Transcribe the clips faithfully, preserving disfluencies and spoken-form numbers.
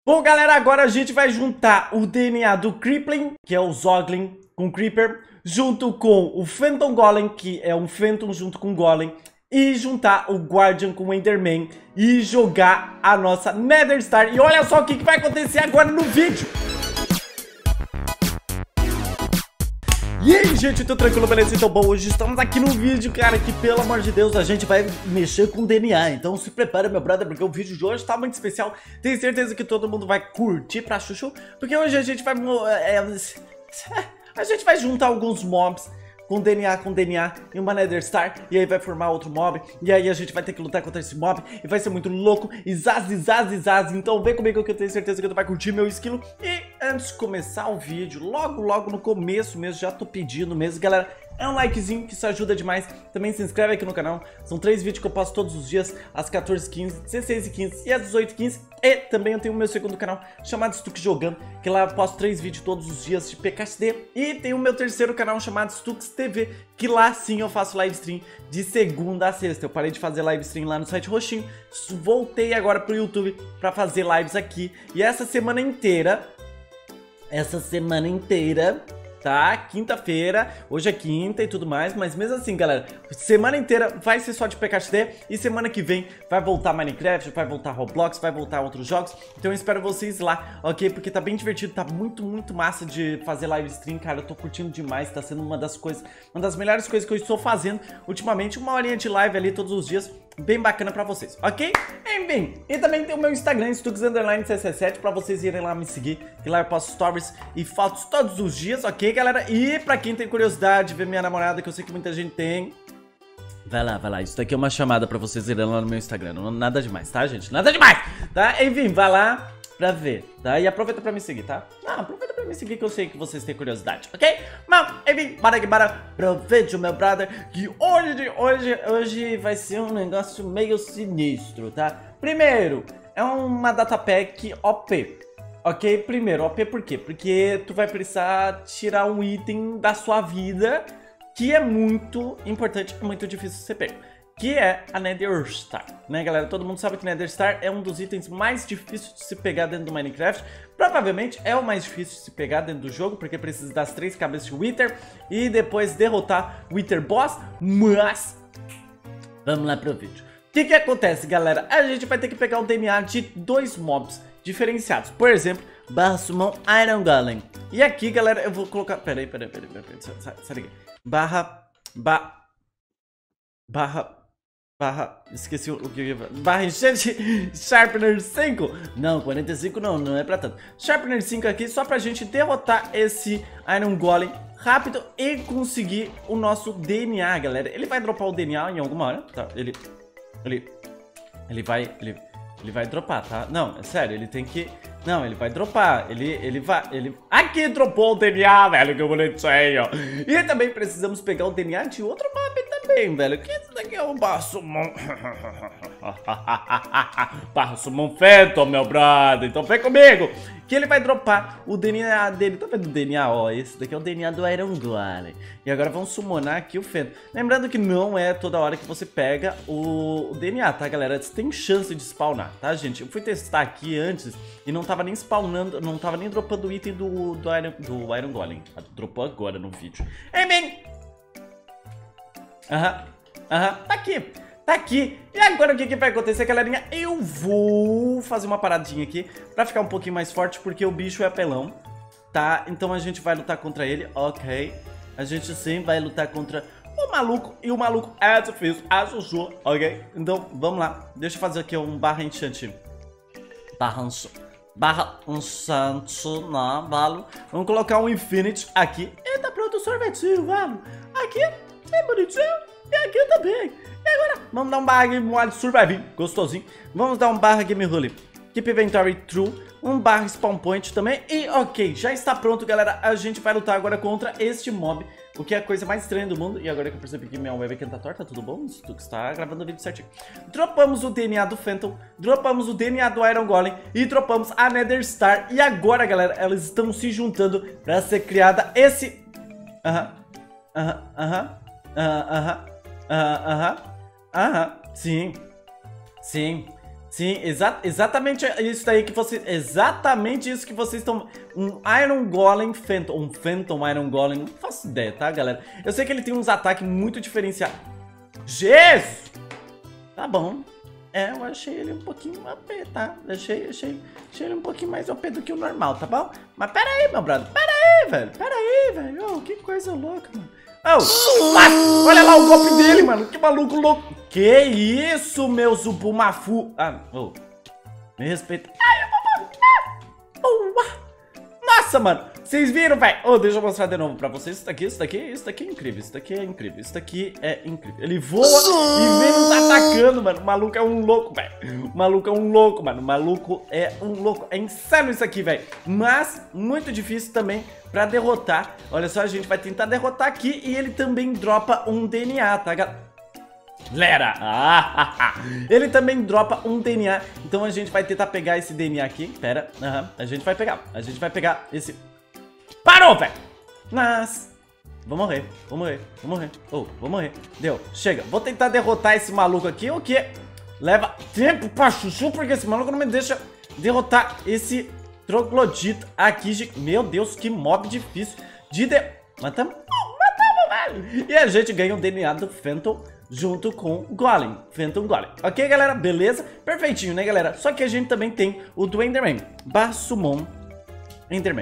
Bom, galera, agora a gente vai juntar o D N A do Creepling, que é o Zoglin com Creeper, junto com o Phantom Golem, que é um Phantom junto com Golem, e juntar o Guardian com o Enderman e jogar a nossa Nether Star. E olha só o que, que vai acontecer agora no vídeo. E aí, gente, tudo tranquilo, beleza? Então, bom, hoje estamos aqui no vídeo, cara, que pelo amor de Deus, a gente vai mexer com D N A. Então se prepara, meu brother, porque o vídeo de hoje tá muito especial. Tenho certeza que todo mundo vai curtir pra chuchu, porque hoje a gente vai... É, a gente vai juntar alguns mobs com D N A, com D N A em uma Nether Star, e aí vai formar outro mob, e aí a gente vai ter que lutar contra esse mob, e vai ser muito louco, e zaz, zaz, zaz. Então vem comigo que eu tenho certeza que tu vai curtir meu esquilo. E antes de começar o vídeo, logo, logo no começo mesmo, já tô pedindo mesmo, galera, é um likezinho que isso ajuda demais. Também se inscreve aqui no canal. São três vídeos que eu posto todos os dias, às quatorze e quinze, dezesseis e quinze e às dezoito e quinze. E também eu tenho o meu segundo canal, chamado Stux Jogando, que lá eu posto três vídeos todos os dias de P K X D. E tem o meu terceiro canal, chamado Stux T V, que lá sim eu faço live stream de segunda a sexta. Eu parei de fazer live stream lá no site Roxinho, voltei agora pro YouTube pra fazer lives aqui. E essa semana inteira, essa semana inteira... tá? Quinta-feira, hoje é quinta e tudo mais, mas mesmo assim, galera, semana inteira vai ser só de P K X D e semana que vem vai voltar Minecraft, vai voltar Roblox, vai voltar outros jogos, então eu espero vocês lá, ok? Porque tá bem divertido, tá muito, muito massa de fazer live stream, cara, eu tô curtindo demais, tá sendo uma das coisas, uma das melhores coisas que eu estou fazendo ultimamente, uma horinha de live ali todos os dias, bem bacana pra vocês, ok? Enfim, e também tem o meu Instagram, Stux Underline C C sete, pra vocês irem lá me seguir, que lá eu posto stories e fotos todos os dias, ok, galera? E pra quem tem curiosidade de ver minha namorada, que eu sei que muita gente tem, vai lá, vai lá, isso daqui é uma chamada pra vocês irem lá no meu Instagram, não, nada demais, tá, gente? Nada demais, tá? Enfim, vai lá pra ver, tá? E aproveita pra me seguir, tá? Ah, aproveita pra me seguir que eu sei que vocês têm curiosidade, ok? Mas, enfim, bora que bora pro vídeo, meu brother, que hoje, hoje, hoje vai ser um negócio meio sinistro, tá? Primeiro, é uma data pack O P, ok? Primeiro, O P por quê? Porque tu vai precisar tirar um item da sua vida que é muito importante e muito difícil de ser pego, que é a Nether Star, né, galera? Todo mundo sabe que Nether Star é um dos itens mais difíceis de se pegar dentro do Minecraft. Provavelmente é o mais difícil de se pegar dentro do jogo, porque precisa das três cabeças de Wither e depois derrotar o Wither Boss. Mas vamos lá pro vídeo. O que que acontece, galera? A gente vai ter que pegar o D N A de dois mobs diferenciados. Por exemplo, barra summon Iron Golem. E aqui, galera, eu vou colocar... Peraí, peraí, peraí, peraí, peraí. Sai, sai daqui. Barra... Ba... Barra... Barra, esqueci o que barra enchente Sharpener cinco. Não, quarenta e cinco não, não é pra tanto. Sharpener cinco aqui só pra gente derrotar esse Iron Golem rápido e conseguir o nosso D N A, galera. Ele vai dropar o D N A em alguma hora, tá? Ele... Ele... Ele vai... Ele... Ele vai dropar, tá? Não, é sério, ele tem que... Não, ele vai dropar, ele, ele vai... Ele... Aqui dropou o D N A, velho, que bonitinho. E também precisamos pegar o D N A de outro mob também, velho. Que esse daqui é o Barra Summon... Barra Summon Phantom, meu brother. Então vem comigo, que ele vai dropar o D N A dele. Tá vendo o D N A? Ó, esse daqui é o D N A do Iron Golem. E agora vamos summonar aqui o Phantom. Lembrando que não é toda hora que você pega o, o D N A, tá, galera? Você tem chance de spawnar, tá, gente? Eu fui testar aqui antes e não tava nem spawnando, não tava nem dropando o item do, do, Iron, do Iron Golem. Dropou agora no vídeo. Enfim. Aham, aham, tá aqui. Tá aqui. E agora o que, que vai acontecer, galerinha? Eu vou fazer uma paradinha aqui pra ficar um pouquinho mais forte, porque o bicho é apelão, tá? Então a gente vai lutar contra ele, ok? A gente sim vai lutar contra o maluco, e o maluco é difícil, a chuchu, ok? Então vamos lá. Deixa eu fazer aqui um barra enchante. Barra enchante. Barra enchante, não, vale. Vamos colocar um infinite aqui. E tá pronto o sorvetinho, vale. Aqui é bonitinho e aqui também. E agora, vamos dar um barra game wild survive, gostosinho. Vamos dar um barra game rule, keep inventory true, um barra spawn point também. E ok, já está pronto, galera. A gente vai lutar agora contra este mob, o que é a coisa mais estranha do mundo. E agora que eu percebi que minha webcam tá torta, tudo bom? Tu que está gravando o vídeo certinho. Dropamos o D N A do Phantom, dropamos o D N A do Iron Golem e dropamos a Nether Star. E agora, galera, elas estão se juntando para ser criada esse... Aham, aham, aham, aham, aham, aham, aham, sim, sim, Sim, exa exatamente isso daí que vocês... Exatamente isso que vocês estão... Um Iron Golem Phantom... Um Phantom Iron Golem... Não faço ideia, tá, galera? Eu sei que ele tem uns ataques muito diferenciados. Jesus! Tá bom. É, eu achei ele um pouquinho O P, tá? Achei, achei, achei ele um pouquinho mais O P do que o normal, tá bom? Mas pera aí, meu brother. Pera aí, velho. Pera aí, velho. Oh, que coisa louca, mano. Oh, mas, olha lá o golpe dele, mano. Que maluco louco. Que isso, meu Zubumafu. Ah, oh. Me respeita. Ai, eu vou... Nossa, mano. Vocês viram, velho? Oh, deixa eu mostrar de novo pra vocês. Isso daqui, isso daqui, isso daqui é incrível. Isso daqui é incrível. Isso daqui é incrível. Ele voa e vem nos atacando, mano. O maluco é um louco, velho. O maluco é um louco, mano. O maluco é um louco. É insano isso aqui, velho. Mas muito difícil também pra derrotar. Olha só, a gente vai tentar derrotar aqui. E ele também dropa um D N A, tá, galera? Galera, ah, ele também dropa um D N A. Então a gente vai tentar pegar esse D N A aqui. Pera, uhum. A gente vai pegar. A gente vai pegar esse... Parou, velho! Mas... Vou morrer, vou morrer, vou morrer. Oh, vou morrer. Deu, chega. Vou tentar derrotar esse maluco aqui. O que? Leva tempo pra chuchu, porque esse maluco não me deixa derrotar esse troglodita aqui. Meu Deus, que mob difícil de... de... Matamos? Matamos, velho! E a gente ganha o D N A do Phantom junto com o Golem, Phantom Golem. Ok, galera? Beleza? Perfeitinho, né, galera? Só que a gente também tem o do Enderman. Basumon Enderman.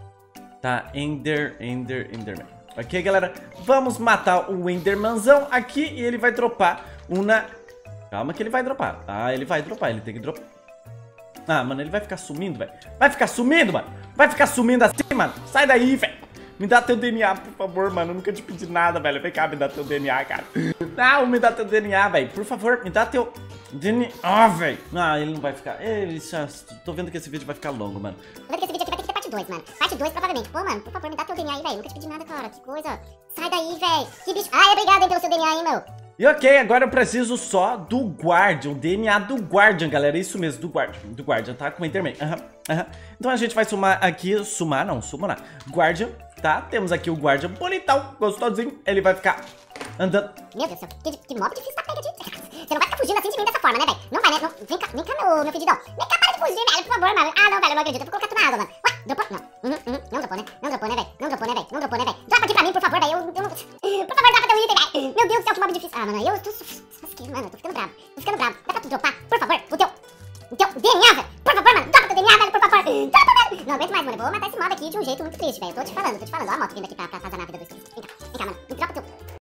Tá, Ender, Ender, Enderman. Ok, galera? Vamos matar o Endermanzão aqui e ele vai dropar uma... Calma que ele vai dropar. Ah, ele vai dropar, ele tem que dropar. Ah, mano, ele vai ficar sumindo, velho. Vai ficar sumindo, mano. Vai ficar sumindo assim, mano. Sai daí, velho. Me dá teu D N A, por favor, mano. Eu nunca te pedi nada, velho. Vem cá, me dá teu D N A, cara. Não, me dá teu D N A, velho. Por favor, me dá teu D N A, velho. Ah, ele não vai ficar... Ele já... Tô vendo que esse vídeo vai ficar longo, mano. Tô vendo que esse vídeo aqui vai ter que ter parte dois, mano. Parte dois, provavelmente. Pô, mano, por favor, me dá teu D N A aí, velho. Nunca te pedi nada, cara. Que coisa. Sai daí, velho. Que bicho... Ai, obrigado, hein, pelo seu D N A aí, meu. E ok, agora eu preciso só do Guardian, o D N A do Guardian, galera. Isso mesmo, do Guardian, do Guardian, tá? Com o Enderman. Aham, aham. Então a gente vai sumar aqui, sumar, não, sumar, Guardian, tá? Temos aqui o Guardian bonitão, gostosinho. Ele vai ficar andando. Meu Deus do céu, que, que mob difícil tá pega de... Você não vai ficar fugindo assim de mim dessa forma, né, velho? Não vai, né? Não, vem cá, vem cá, meu, meu pedidão. Vem cá, para de fugir, velho, por favor, mano. Ah, não, velho, eu não acredito. Eu vou colocar tu na água, mano. Ué, dropou? Não. Uhum, uhum. Não dropou, né? Não dropou, né, velho? Não dropou, né, velho? Não dropou, né, velho? Dropa aqui pra mim, por favor, velho. Eu, eu não... Por favor, dropa teu item, velho. Meu Deus do céu, que mob difícil. Ah, mano, eu tô... Mano, eu tô ficando bravo. Tô ficando bravo. Dá pra tu dropar, por favor, o teu... O teu D N A, velho. Por favor, mano. Dropa teu D N A, velho, por favor. Dropa, velho. Não aguento mais, mano. Eu vou matar esse mob aqui de um jeito muito triste, velho. Eu tô te falando, tô te falando. Ó a moto vindo aqui pra, pra fazer na vida do Vem cá, vem cá, mano. Me dropa teu...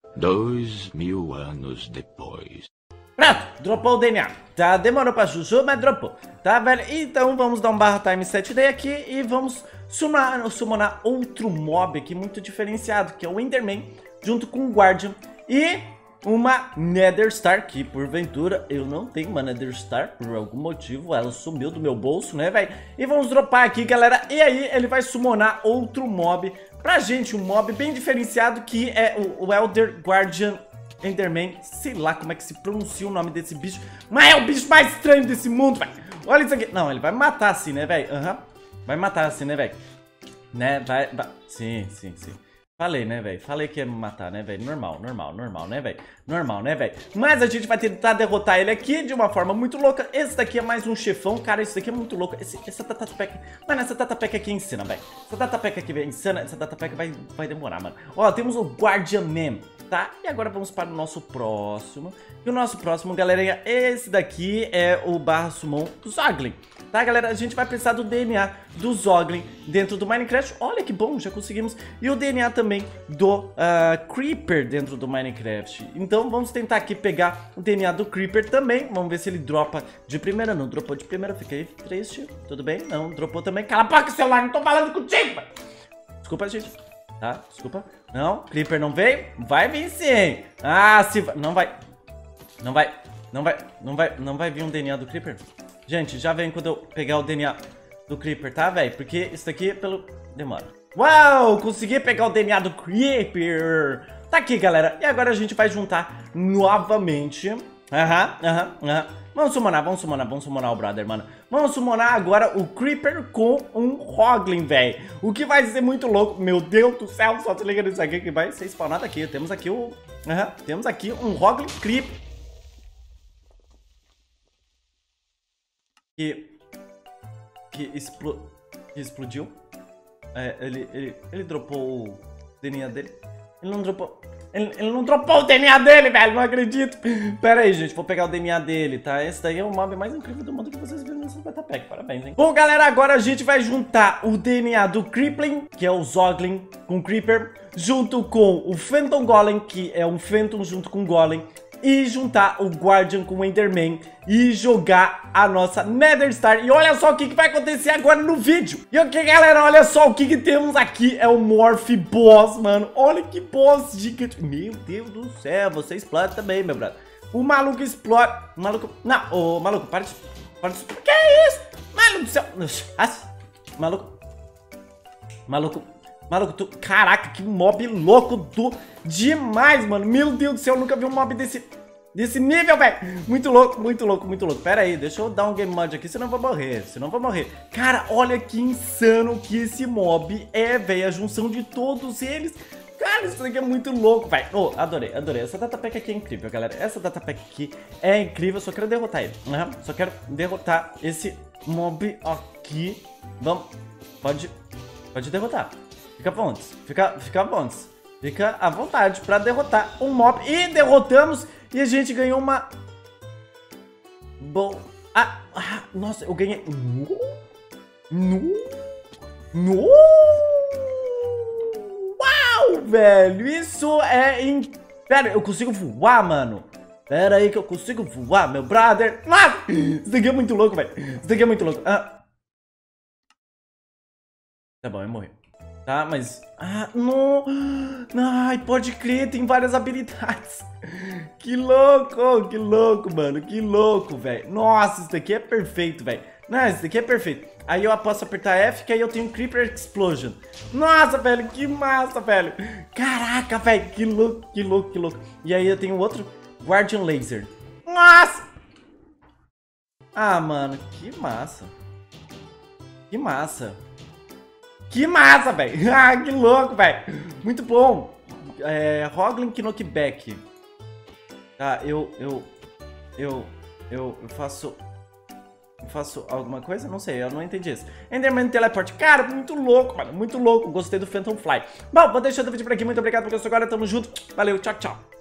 Dois mil anos depois. Pronto, dropou o D N A. Tá, demorou pra chuchu, mas dropou. Tá, velho? Então vamos dar um barra time sete day aqui e vamos summonar, summonar outro mob aqui muito diferenciado, que é o Enderman, junto com o Guardian e uma Nether Star, que porventura eu não tenho uma Nether Star, por algum motivo ela sumiu do meu bolso, né, velho? E vamos dropar aqui, galera, e aí ele vai summonar outro mob pra gente, um mob bem diferenciado, que é o, o Elder Guardian Enderman. Sei lá como é que se pronuncia o nome desse bicho, mas é o bicho mais estranho desse mundo, velho. Olha isso aqui. Não, ele vai matar assim, né, velho? Aham, uhum. Vai matar assim, né, velho? Né, vai, vai... Sim, sim, sim. Falei, né, velho? Falei que ia me matar, né, velho? Normal, normal, normal, né, velho? Normal, né, velho? Mas a gente vai tentar derrotar ele aqui de uma forma muito louca. Esse daqui é mais um chefão. Cara, isso daqui é muito louco. Esse, essa Tatapack... Mano, essa Tatapack aqui ensina, velho. Essa Tatapack aqui é insana. Essa Tatapack vai, vai demorar, mano. Ó, temos o Guardian Man, tá? E agora vamos para o nosso próximo. E o nosso próximo, galerinha, esse daqui é o barra summon Zoglin. Tá, galera? A gente vai precisar do D N A do Zoglin dentro do Minecraft. Olha que bom, já conseguimos. E o D N A também do uh, Creeper dentro do Minecraft. Então vamos tentar aqui pegar o D N A do Creeper também. Vamos ver se ele dropa de primeira. Não dropou de primeira, fiquei triste. Tudo bem? Não, dropou também. Cala a boca, celular, não tô falando contigo, mano. Desculpa, gente. Tá, desculpa. Não, Creeper não veio? Vai vir sim. Ah, se vai. Não vai. Não vai. Não vai. Não vai. Não vai vir um D N A do Creeper? Gente, já vem quando eu pegar o D N A do Creeper, tá, velho? Porque isso daqui é pelo... Demora. Uau, consegui pegar o D N A do Creeper. Tá aqui, galera. E agora a gente vai juntar novamente. Aham, aham, aham. Vamos summonar, vamos summonar, vamos summonar o brother, mano. Vamos summonar agora o Creeper com um Hoglin, velho. O que vai ser muito louco. Meu Deus do céu, só se liga nisso aqui que vai ser spawnado aqui. Temos aqui o... Aham, temos aqui um Hoglin Creeper. que... Que, explo, que explodiu. É, ele, ele, ele dropou o D N A dele. Ele não dropou... Ele, ele não dropou o D N A dele, velho, não acredito. Pera aí, gente, vou pegar o D N A dele, tá? Esse daí é o mob mais incrível do mundo que vocês viram nessa beta pack, parabéns, hein? Bom, galera, agora a gente vai juntar o D N A do Creepling, que é o Zoglin com Creeper, junto com o Phantom Golem, que é um Phantom junto com Golem, e juntar o Guardian com o Enderman e jogar a nossa Nether Star. E olha só o que, que vai acontecer agora no vídeo. E ok, galera, olha só o que, que temos aqui. É o Morph Boss, mano. Olha que boss gigante. Meu Deus do céu, você explode também, meu brother. O maluco explode. O maluco... Não, o maluco, para de... Para de... Que é isso? Maluco do céu. Maluco. Maluco. Maluco, tu... Caraca, que mob louco do... Demais, mano. Meu Deus do céu, eu nunca vi um mob desse... Desse nível, velho. Muito louco, muito louco, muito louco. Pera aí, deixa eu dar um game mod aqui, senão eu vou morrer. Senão eu vou morrer. Cara, olha que insano que esse mob é, velho. A junção de todos eles. Cara, isso daqui é muito louco, velho. Oh, adorei, adorei. Essa datapack aqui é incrível, galera. Essa datapack aqui é incrível. Só quero derrotar ele. Uhum. Só quero derrotar esse mob aqui. Vamos. Pode... Pode derrotar. Fica bom, fica, fica bom, fica à vontade pra derrotar um mob. E derrotamos e a gente ganhou uma... Bom... Ah, ah nossa, eu ganhei... No... No... Uau, velho, isso é... In... Pera, eu consigo voar, mano. Pera aí que eu consigo voar, meu brother. Nossa, isso daqui é muito louco, velho. Isso daqui é muito louco. Ah. Tá bom, eu morri. Tá, mas... Ah, não... Ai, pode crer, tem várias habilidades. Que louco, que louco, mano. Que louco, velho. Nossa, isso daqui é perfeito, velho. Não, isso daqui é perfeito. Aí eu posso apertar F, que aí eu tenho Creeper Explosion. Nossa, velho, que massa, velho. Caraca, velho, que louco, que louco, que louco. E aí eu tenho outro Guardian Laser. Nossa! Ah, mano, que massa. Que massa. Que massa, velho. Ah, que louco, velho. Muito bom. É, Hoglin Knockback. Tá, eu, eu, eu, eu, eu faço... Eu faço alguma coisa? Não sei, eu não entendi isso. Enderman Teleport. Cara, muito louco, mano. Muito louco. Gostei do Phantom Fly. Bom, vou deixando o vídeo por aqui. Muito obrigado por assistir agora. Tamo junto. Valeu, tchau, tchau.